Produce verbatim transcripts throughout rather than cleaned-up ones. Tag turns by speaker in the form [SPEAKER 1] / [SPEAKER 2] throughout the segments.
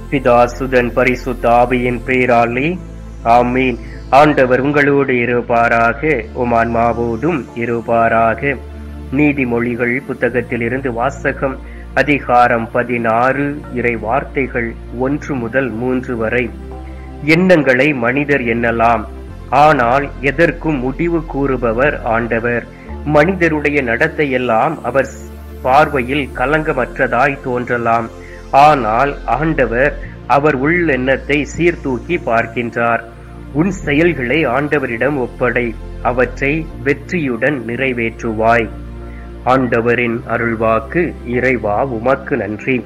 [SPEAKER 1] பிதா சுதன் பரிசுத்த ஆவியின் பெயராலே ஆமீன். ஆண்டவர் உங்களோடு இருப்பாராக, உம் ஆன்மாவோடும் இருப்பாராக. நீதிமொழிகள் புத்தகத்திலிருந்து வாசகம். அதிகாரம் பதினாறு. இறை வார்த்தைகள் ஒன்று முதல் மூன்று வரை. எண்ணங்களை மனிதர் எண்ணலாம், ஆனால் எதற்கும் முடிவு கூறுபவர் ஆண்டவர். மனிதருடைய நடத்தையெல்லாம் அவர் பார்வையில் கலங்கமற்றதாய் தோன்றலாம், ஆனால் ஆண்டவர் அவர் உள்ளெண்ணத்தை சீர்தூக்கி பார்க்கின்றார். உன் செயல்களை ஆண்டவரிடம் ஒப்படை, அவற்றை வெற்றியுடன் நிறைவேற்றுவாய். ஆண்டவரின் அருள்வாக்கு. இறைவா உமக்கு நன்றி.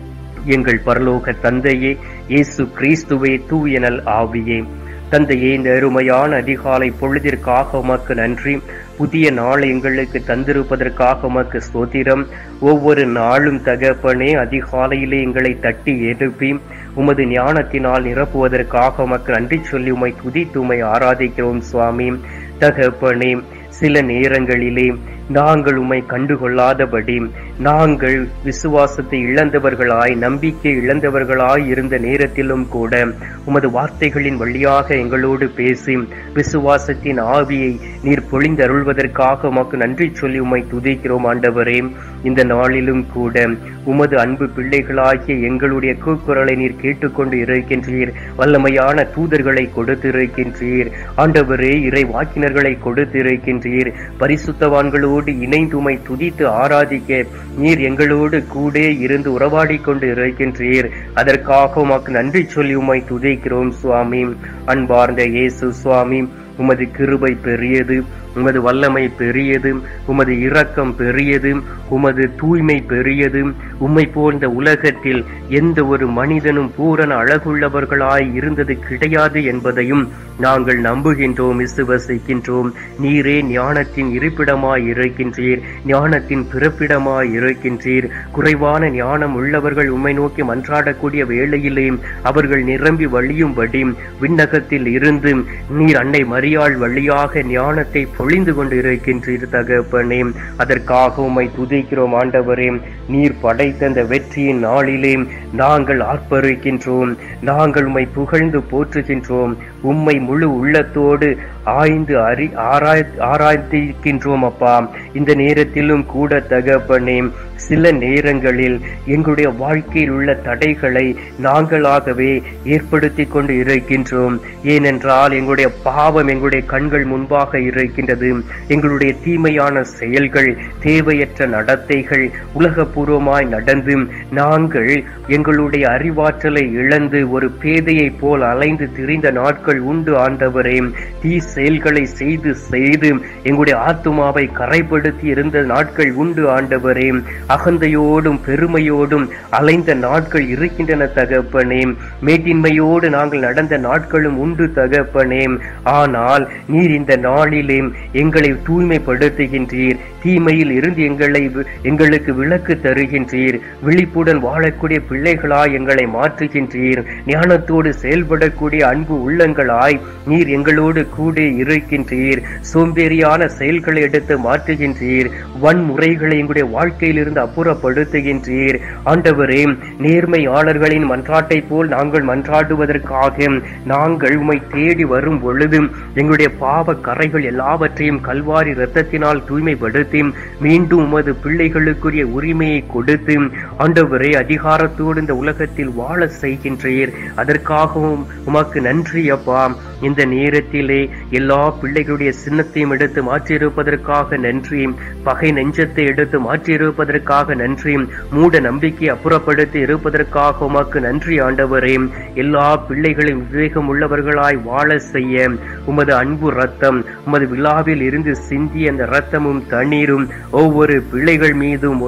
[SPEAKER 1] எங்கள் பரலோக தந்தையே, இயேசு கிறிஸ்துவே, தூயனல் ஆவியே, தந்தையே, இந்த அருமையான அதிகாலை பொழுதிற்காக உமக்கு நன்றி. புதிய நாளை எங்களுக்கு தந்திருப்பதற்காக உமக்கு ஸ்தோத்திரம். ஒவ்வொரு நாளும் தகப்பனே, அதிகாலையிலே எங்களை தட்டி எழுப்பி உமது ஞானத்தினால் நிரப்புவதற்காக உமக்கு நன்றி சொல்லி உமை துதித்து உமை ஆராதிக்கிறோம் சுவாமி. தகப்பனே, சில நேரங்களிலே நாங்கள் உம்மை கண்டுகொள்ளாதபடி நாங்கள் விசுவாசத்தை இழந்தவர்களாய், நம்பிக்கை இழந்தவர்களாய் இருந்த நேரத்திலும் கூட உமது வார்த்தைகளின் வழியாக எங்களோடு பேசி விசுவாசத்தின் ஆவியை நீர் பொழிந்தருள்வதற்காக உமக்கு நன்றி சொல்லி உம்மை துதிக்கிறோம் ஆண்டவரே. இந்த நாளிலும் கூட உமது அன்பு பிள்ளைகளாகிய எங்களுடைய கூக்குரலை நீர் கேட்டுக்கொண்டு இருக்கின்றீர். வல்லமையான தூதர்களை கொடுத்திருக்கின்றீர் ஆண்டவரே. இறை வாக்கினர்களை கொடுத்திருக்கின்றீர். பரிசுத்தவான்களோடு இணைந்து உம்மை துதித்து ஆராதிக்க நீர் எங்களோடு கூட இருந்து உறவாடி கொண்டு இருக்கின்றீர். அதற்காக உமக்கு நன்றி சொல்லி உம்மை துதிக்கிறோம் சுவாமி. அன்பார்ந்த இயேசு சுவாமி, உமது கிருபை பெரியது, உமது வல்லமை பெரியது, உமது இரக்கம் பெரியது, உமது தூய்மை பெரியது. உம்மை போன்ற உலகத்தில் எந்த ஒரு மனிதனும் பூரண அழகுள்ளவர்களாய் இருந்தது கிடையாது என்பதையும் நாங்கள் நம்புகின்றோம், விசுவசிக்கின்றோம். நீரே ஞானத்தின் இருப்பிடமாய் இருக்கின்றீர், ஞானத்தின் பிறப்பிடமாய் இருக்கின்றீர். குறைவான ஞானம் உள்ளவர்கள் உம்மை நோக்கி மன்றாடக்கூடிய வேளையிலே அவர்கள் நிரம்பி வழியும்படி விண்ணகத்தில் இருந்து நீர் அன்னை மரியாள் வழியாக ஞானத்தை பொழிந்து கொண்டு இருக்கின்றீர் தகப்பனே. அதற்காக உம்மை துதிக்கிறோம் ஆண்டவரே. நீர் படைத்த அந்த வெற்றியின் நாளிலே நாங்கள் ஆர்ப்பரிக்கின்றோம், நாங்கள் உம்மை புகழ்ந்து போற்றுகின்றோம். உம்மை முழு உள்ளத்தோடு ஆய்ந்து அறி ஆராய் ஆராய்ந்திருக்கின்றோம் அப்பா. இந்த நேரத்திலும் கூட தகப்பனே, சில நேரங்களில் எங்களுடைய வாழ்க்கையில் உள்ள தடைகளை நாங்களாகவே ஏற்படுத்தி கொண்டு இருக்கின்றோம். ஏனென்றால் எங்களுடைய பாவம் எங்களுடைய கண்கள் முன்பாக இருக்கின்றது. எங்களுடைய தீமையான செயல்கள், தேவையற்ற நடத்தைகள் உலகபூர்வமாய் நடந்து நாங்கள் எங்களுடைய அறிவாற்றலை இழந்து ஒரு பேதையை போல் அலைந்து திரிந்த நாட்கள் உண்டு ஆண்டவரே. தீ செயல்களை செய்து செய்து எங்களுடைய ஆத்துமாவை கரைப்படுத்தி இருந்த நாட்கள் உண்டு ஆண்டவரே. அகந்தையோடும் பெருமையோடும் அலைந்த நாட்கள் இருக்கின்றன தகப்பனே. மேட்டின்மையோடு நாங்கள் நடந்த நாட்களும் உண்டு தகப்பனே. ஆனால் நீர் இந்த நாளிலே எங்களை தூய்மைப்படுத்துகின்றீர். தீமையில் இருந்து எங்களை எங்களுக்கு விலக்கு தருகின்றீர். விழிப்புடன் வாழக்கூடிய பிள்ளைகளாய் எங்களை மாற்றுகின்றீர். ஞானத்தோடு செயல்படக்கூடிய அன்பு உள்ளங்களாய் நீர் எங்களோடு கூட இருக்கின்றீர். சோம்பேறியான செயல்களை எடுத்து மாற்றுகின்றீர். வன்முறைகளை எங்களுடைய வாழ்க்கையில் இருந்து அப்புறப்படுத்துகின்றீர் ஆண்டவரே. நேர்மையாளர்களின் மன்றாட்டை போல் நாங்கள் மன்றாடுவதற்காக நாங்கள் உம்மை தேடி வரும் பொழுது எங்களுடைய பாவ கரைகள் எல்லாவற்றையும் கல்வாரி இரத்தத்தினால் தூய்மைப்படுத்தி மீண்டும் உமது பிள்ளைகளுக்குரிய உரிமையை கொடுத்து ஆண்டவரே அதிகாரத்தோடு இந்த உலகத்தில் வாழ செய்கின்றீர். அதற்காகவும் உமக்கு நன்றி அப்பா. இந்த நேரத்திலே எல்லா பிள்ளைகளுடைய சின்னத்தையும் எடுத்து மாற்றியிருப்பதற்காக நன்றி. பகை நெஞ்சத்தை எடுத்து மாற்றியிருப்பதற்காக நன்றி. மூட நம்பிக்கை அப்புறப்படுத்தி இருப்பதற்காக உமக்கு நன்றி ஆண்டவரே. எல்லா பிள்ளைகளையும் விவேகம் உள்ளவர்களாய் வாழ செய்ய உமது அன்பு ரத்தம், உமது விழாவில் இருந்து சிந்திய அந்த ரத்தமும் தண்ணீரும் ஒவ்வொரு பிள்ளைகள் மீதும்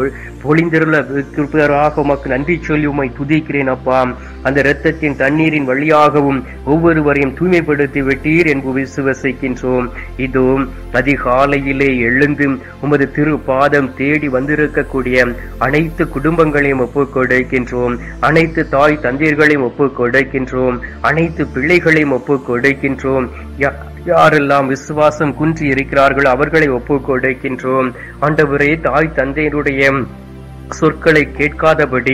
[SPEAKER 1] பொழிந்திருப்பதாக உமக்கு நன்றி சொல்லி உம்மை துதிக்கிறேன் அப்பா. அந்த இரத்தத்தின் தண்ணீரின் வழியாகவும் ஒவ்வொருவரையும் தூய்மைப்படுத்தி விட்டீர் என்று விசுவசிக்கின்றோம். இதோ அதிகாலையிலே எழுந்து உமது திரு பாதம் தேடி வந்திருக்கக்கூடிய அனைத்து குடும்பங்களையும் ஒப்புக் கொடுக்கின்றோம். அனைத்து தாய் தந்தையர்களையும் ஒப்புக் கொடுக்கின்றோம். அனைத்து பிள்ளைகளையும் ஒப்புக் கொடுக்கின்றோம். யாரெல்லாம் விசுவாசம் குன்றி இருக்கிறார்களோ அவர்களை ஒப்புக் கொடுக்கின்றோம். ஆண்டவரே, தாய் தந்தையருடைய சொற்களை கேட்காதபடி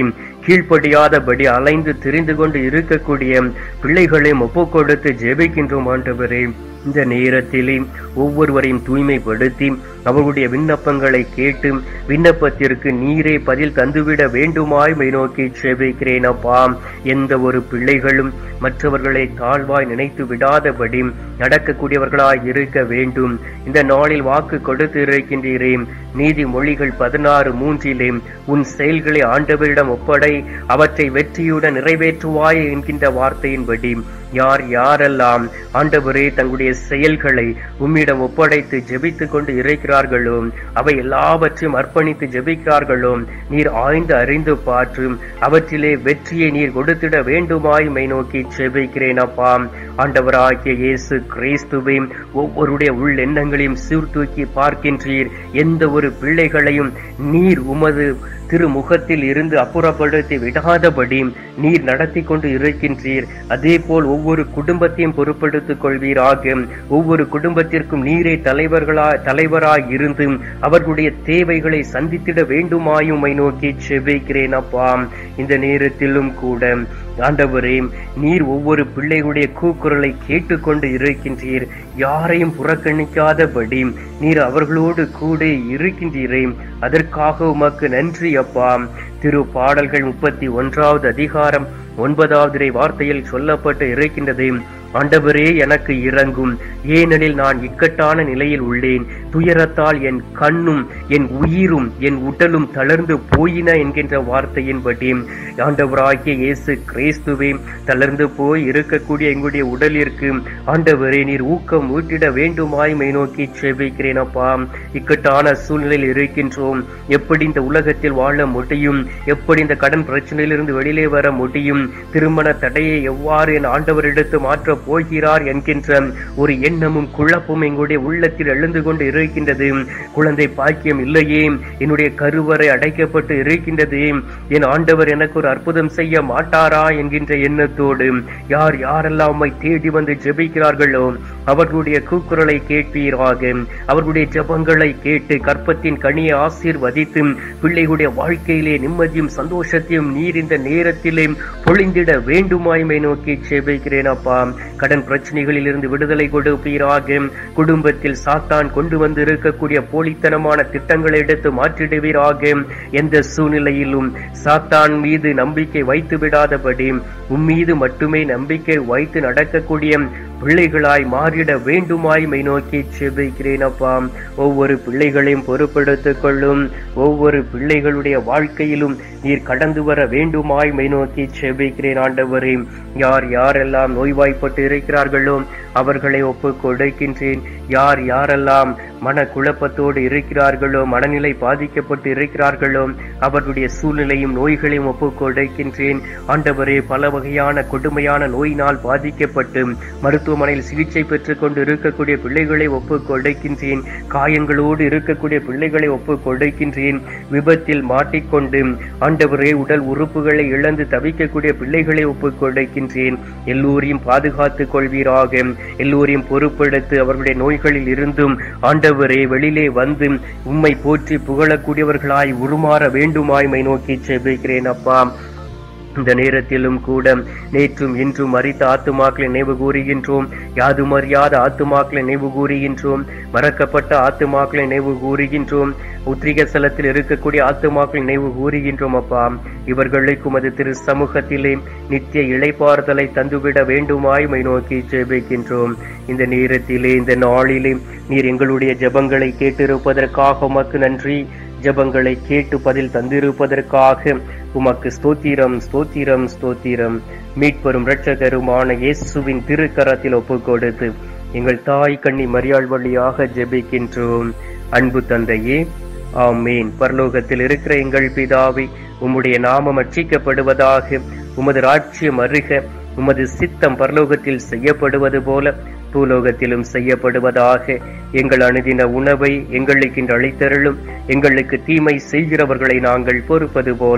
[SPEAKER 1] கீழ்ப்படியாதபடி அலைந்து திரிந்து கொண்டு இருக்கக்கூடிய பிள்ளைகளையும் ஒப்பு கொடுத்து ஜெபிக்கின்றோம் ஆண்டவரே. இந்த நேரத்திலே ஒவ்வொருவரையும் தூய்மைப்படுத்தி அவர்களுடைய விண்ணப்பங்களை கேட்டு விண்ணப்பத்திற்கு நீரே பதில் தந்துவிட வேண்டுமாய் மை நோக்கி செபிக்கிறேன் அப்பா. எந்த ஒரு பிள்ளைகளும் மற்றவர்களை தாழ்வாய் நினைத்து விடாதபடி நடக்கக்கூடியவர்களாய் இருக்க வேண்டும். இந்த நாளில் வாக்கு கொடுத்து இருக்கின்றீரே, நீதிமொழிகள் பதினாறு மூன்றிலே உன் செயல்களை ஆண்டவரிடம் ஒப்படை, அவற்றை வெற்றியுடன் நிறைவேற்றுவாய் என்கின்ற வார்த்தையின்படி யார் யாரெல்லாம் ஆண்டவரே தங்களுடைய செயல்களை உம்மிடம் ஒப்படைத்து ஜெபித்துக் கொண்டு இருக்கிறார்களோ, அவை எல்லாவற்றையும் அர்ப்பணித்து ஜெபிக்கிறார்களோ, நீர் ஆய்ந்து அறிந்து பார்த்து அவற்றிலே வெற்றியை நீர் கொடுத்திட வேண்டுமாய் மை நோக்கி ஜெபிக்கிறேன் அப்பா. ஆண்டவராகிய இயேசு கிறிஸ்துவே, ஒவ்வொருடைய உள் எண்ணங்களையும் சீர்தூக்கி பார்க்கின்றீர். எந்த ஒரு பிள்ளைகளையும் நீர் உமது திருமுகத்தில் இருந்து அப்புறப்படுத்தி விடாதபடி நீர் நடத்தி கொண்டு இருக்கின்றீர். அதே போல் ஒவ்வொரு குடும்பத்தையும் பொறுப்படுத்திக் கொள்வீராக. ஒவ்வொரு குடும்பத்திற்கும் நீரே தலைவர்களாய் தலைவராய் இருந்து அவர்களுடைய தேவைகளை சந்தித்திட வேண்டுமாயும் மை நோக்கி செபிக்கிறேன் அப்பா. இந்த நேரத்திலும் கூட ஆண்டவரே, நீர் ஒவ்வொரு பிள்ளைகளுடைய கூக்குரலை கேட்டுக்கொண்டு இருக்கின்றீர். யாரையும் புறக்கணிக்காதபடி நீர் அவர்களோடு கூட இருக்கின்றீரே, அதற்காக உமக்கு நன்றி அப்பா. திரு பாடல்கள் முப்பத்தி ஒன்றாவது அதிகாரம் ஒன்பதாவது வார்த்தையில் சொல்லப்பட்டு இருக்கின்றது, ஆண்டவரே எனக்கு இறங்கும், ஏனெனில் நான் இக்கட்டான நிலையில் உள்ளேன். துயரத்தால் என் கண்ணும் என் உயிரும் என் உடலும் தளர்ந்து போயின என்கின்ற வார்த்தையின்படி ஆண்டவராகிய இயேசு கிறிஸ்துவே, தளர்ந்து போய் இருக்கக்கூடிய எங்களுடைய உடலிற்கு ஆண்டவரே நீர் ஊக்கம் ஊட்டிட வேண்டுமாய் மை நோக்கி செபிக்கிறேன் அப்பா. இக்கட்டான சூழ்நிலையில் இருக்கின்றோம். எப்படி இந்த உலகத்தில் வாழ முடியும்? எப்படி இந்த கடன் பிரச்சனையிலிருந்து வெளியிலே வர முடியும்? திருமண தடையை எவ்வாறு என் ஆண்டவரிடத்து மாற்ற போகிறார் என்கின்ற ஒரு எண்ணமும் குழப்பமும் எங்களுடைய உள்ளத்தில் எழுந்து கொண்டு இருக்கின்றது. குழந்தை பாக்கியம் இல்லையே, என்னுடைய கருவறை அடைக்கப்பட்டு இருக்கின்றது, என் ஆண்டவர் எனக்கு ஒரு அற்புதம் செய்ய மாட்டாரா என்கின்ற எண்ணத்தோடு யார் யாரெல்லாம் உம்மை தேடி வந்து ஜெபிக்கிறார்களோ அவர்களுடைய கூக்குரலை கேட்பீராக. அவர்களுடைய ஜெபங்களை கேட்டு கற்பத்தின் கனியை ஆசீர்வதித்து பிள்ளைகளுடைய வாழ்க்கையிலே நிம்மதியும் சந்தோஷத்தையும் நீர் இந்த நேரத்திலே பொழிந்திட வேண்டுமாய்மை நோக்கி ஜெபிக்கிறேன் அப்பா. கடன் பிரச்சனைகளில் இருந்து விடுதலை கொடுப்பீராக. குடும்பத்தில் சாத்தான் கொண்டு வந்து இருக்கக்கூடிய போலித்தனமான திட்டங்களை எடுத்து மாற்றிடுவீராக. எந்த சூழ்நிலையிலும் சாத்தான் மீது நம்பிக்கை வைத்து விடாதபடி உம்மீது மட்டுமே நம்பிக்கை வைத்து நடக்கக்கூடிய பிள்ளைகளாய் மாறிட வேண்டுமாய் மை நோக்கி செபிக்கிறேன் அப்பா. ஒவ்வொரு பிள்ளைகளையும் பொறுப்படுத்திக் கொள்ளும். ஒவ்வொரு பிள்ளைகளுடைய வாழ்க்கையிலும் நீர் கடந்து வர வேண்டுமாய் மை நோக்கி செபிக்கிறேன் ஆண்டவரே. யார் யாரெல்லாம் நோய்வாய்ப்பட்டு இருக்கிறார்களோ அவர்களை ஒப்பு கொடுக்கின்றேன். யார் யாரெல்லாம் மன குழப்பத்தோடு இருக்கிறார்களோ, மனநிலை பாதிக்கப்பட்டு இருக்கிறார்களோ அவர்களுடைய சூழ்நிலையும் நோய்களையும் ஒப்பு கொடுக்கின்றேன் ஆண்டவரே. பல வகையான கொடுமையான நோயினால் பாதிக்கப்பட்டு மருத்துவமனையில் சிகிச்சை பெற்றுக் கொண்டு இருக்கக்கூடிய பிள்ளைகளை ஒப்பு கொடுக்கின்றேன். காயங்களோடு இருக்கக்கூடிய பிள்ளைகளை ஒப்பு கொடுக்கின்றேன். விபத்தில் மாட்டிக்கொண்டு ஆண்டவரே உடல் உறுப்புகளை இழந்து தவிக்கக்கூடிய பிள்ளைகளை ஒப்பு கொடுக்கின்றேன். எல்லோரையும் பாதுகாத்துக் கொள்வீராக. எல்லோரையும் பொறுப்பெடுத்து அவர்களுடைய நோய்களில் இருந்தும் ஆண்டவரே வெளியிலே வந்து உம்மை போற்றி புகழக்கூடியவர்களாய் உருமாற வேண்டுமாய் மை நோக்கி செபிக்கிறேன் அப்பா. இந்த நேரத்திலும் கூட நேற்றும் இன்றும் மரித்த ஆத்துமாக்களை நினைவு கூறுகின்றோம். யாதும் அறியாத ஆத்துமாக்களை நினைவு கூறுகின்றோம். மறக்கப்பட்ட ஆத்துமாக்களை நினைவு கூறுகின்றோம். உத்ரிக ஸ்தலத்தில் இருக்கக்கூடிய ஆத்துமாக்களை நினைவு கூறுகின்றோம் அப்பா. இவர்களுக்கும் அது திரு சமூகத்திலே நித்திய இளைப்பாறுதலை தந்துவிட வேண்டுமாய் மை நோக்கி ஜெபிக்கின்றோம். இந்த நேரத்திலே இந்த நாளிலே நீர் எங்களுடைய ஜெபங்களை கேட்டிருப்பதற்காக உமக்கு நன்றி. ஜெபங்களை கேட்டு பதில் தந்திருப்பதற்காக உமக்கு ஸ்தோத்திரம் ஸ்தோத்திரம் ஸ்தோத்திரம். மீட்பெரும் இரட்சகருமான இயேசுவின் திருக்கரத்தில் ஒப்பு கொடுத்து எங்கள் தாய் கன்னி மரியாள் வழியாக ஜெபிக்கின்றோம். அன்பு தந்தையே, ஆமேன். பரலோகத்தில் இருக்கிற எங்கள் பிதாவே, உம்முடைய நாமம் அர்ச்சிக்கப்படுவதாக. உமது ராஜ்யம் அருக. உமது சித்தம் பரலோகத்தில் செய்யப்படுவது போல பூலோகத்திலும் செய்யப்படுவதாக. எங்கள் அனுதின உணவை எங்களுக்கு இன்று அளித்தருளும். எங்களுக்கு தீமை செய்கிறவர்களை நாங்கள் பொறுப்பது போல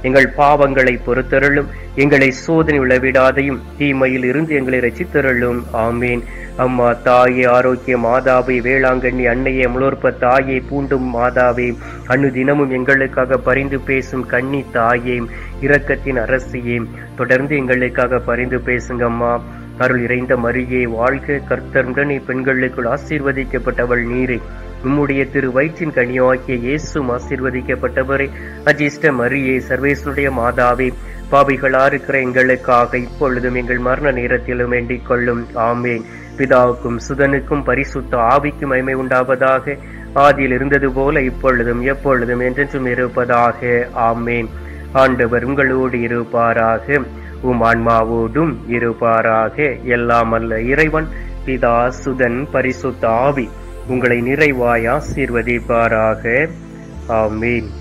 [SPEAKER 1] எங்கள் பாவங்களை பொறுத்தருளும், எங்களை சோதனை விளைவிடாதையும் தீமையில் இருந்து எங்களை ரட்சித்தருளும். ஆமீன். அம்மா தாயே, ஆரோக்கிய மாதாவே, வேளாங்கண்ணி அன்னையே, முளோற்ப தாயே, பூண்டும் மாதாவே, அணு தினமும் எங்களுக்காக பரிந்து பேசும் கன்னி தாயே, இரக்கத்தின் அரசியே, தொடர்ந்து எங்களுக்காக பரிந்து பேசுங்க அம்மா. அருள் இறைந்த மரியே வாழ்க, கர்த்தருடனே பெண்களுக்குள் ஆசீர்வதிக்கப்பட்டவள் நீரே, உம்முடைய திரு வயிற்றின் கனியாகிய இயேசும் ஆசீர்வதிக்கப்பட்டவரே. அஜிஷ்ட மரியே, சர்வேசனுடைய மாதாவே, பாவிகளா இருக்கிற எங்களுக்காக இப்பொழுதும் எங்கள் மரண நேரத்திலும் வேண்டிக் கொள்ளும். ஆமேன். பிதாவுக்கும் சுதனுக்கும் பரிசுத்த ஆவிக்கும் மகிமை உண்டாவதாக. ஆதியில் இருந்தது போல இப்பொழுதும் எப்பொழுதும் என்றென்றும் இருப்பதாக. ஆமேன். ஆண்டவர் உங்களோடு இருப்பாராக, உம் ஆன்மாவோடும் இருப்பாராக. எல்லாம் அல்ல இறைவன் பிதா, சுதன், பரிசுத்த ஆவி உங்களை நிறைவாய் ஆசீர்வதிப்பாராக. ஆமீன்.